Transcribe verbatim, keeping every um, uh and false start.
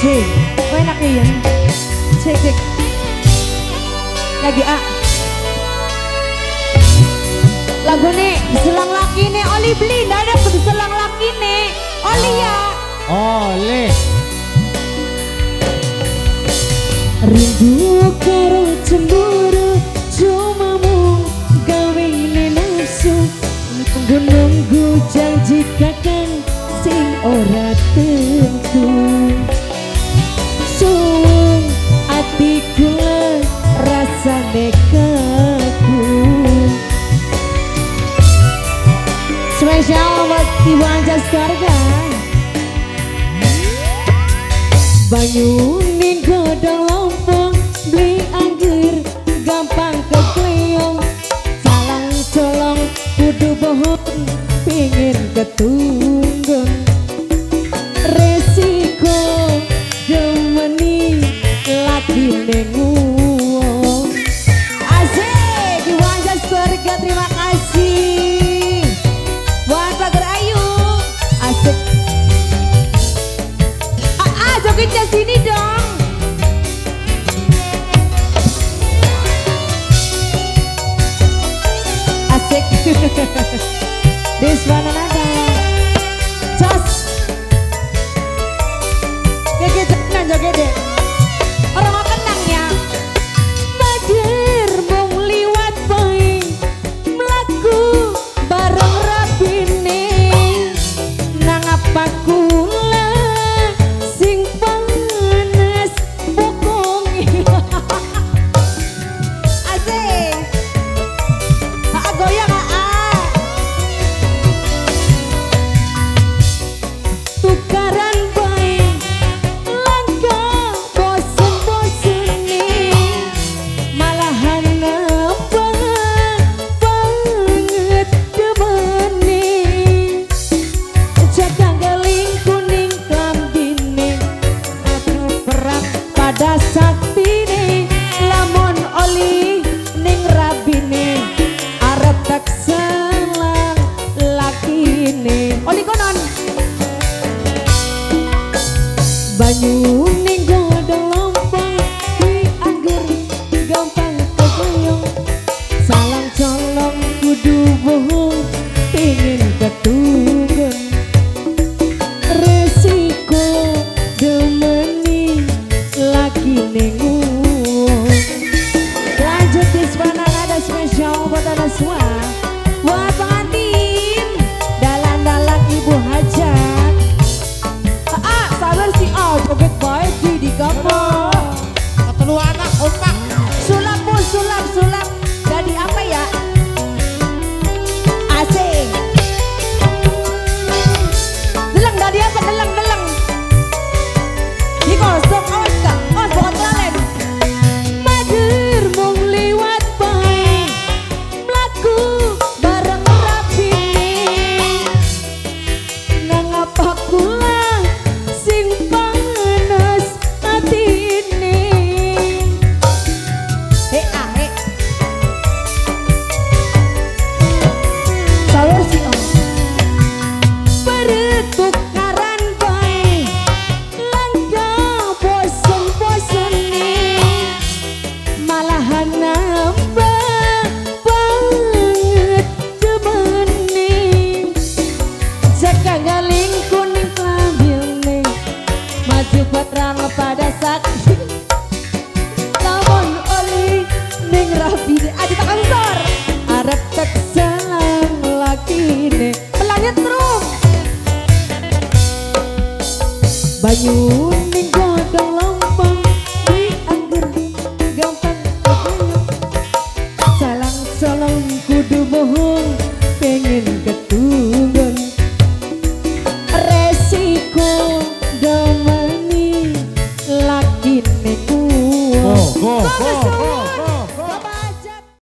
C. Oh enak nih ya. Cek cek. Lagi A. Lagu nih selang laki nih Oli beli ndak ada selang laki nih Oli ya. Oli. Rindu karo cemburu cuma mu gawe nafsu nunggu janji kakang sing ora tentu suwung atiku rasa dekaku spesial buat Ibu Anjas keluarga banyu ning godong lompong beli anggur gampang kekleong salang colong kudu bohong pingin ketunggung resiko demeni lagi nenguang asik Ibu Anjas keluarga terima kasih buat Pagar Ayu asik ah jogetnya sini dong asik Deswana nada Jos Gege jangan joget deh orang mau tenang ya Madir mung liwat boy melaku bareng rapine nang apa kula sing panas bokongi asik aa goyang aa tukaran baik langka bosen-bosen nih malahan apa banget demen nih jaga geling kuning klambine aku perang pada sakti nih lamun oli ning rabine arep tak salah laki nih oli konon banyu ning godong lompong di anggur gampang kegoyong salang colong kudu bohong pingin ketunggun resiko demeni lagi nenguang lanjut di sepanang ada spesial buat anak semua buat pengantin dalan-dalan ibu hajat ah sabar si ah joget baik di di kamar Ketelu anak kompak. sulap bu sulap sulap jadi apa ya asing deleng dari apa deleng deleng di kosong awas kak awas bukan lalen mager mung liwat baik melaku bareng rapine nang apa kula sing panas atine he ah he sawer si om pertukaran baik langka bosen-bosen nih malahan nambah banget demen nih jaga galing kuning klambil nih maju patrang pada saksi lamun oli ning rapi aja tak kantor arep tak salang laki nih pelangit terus banyu ning godong lompong di anggur gampang kegoyong salang colong kudu bohong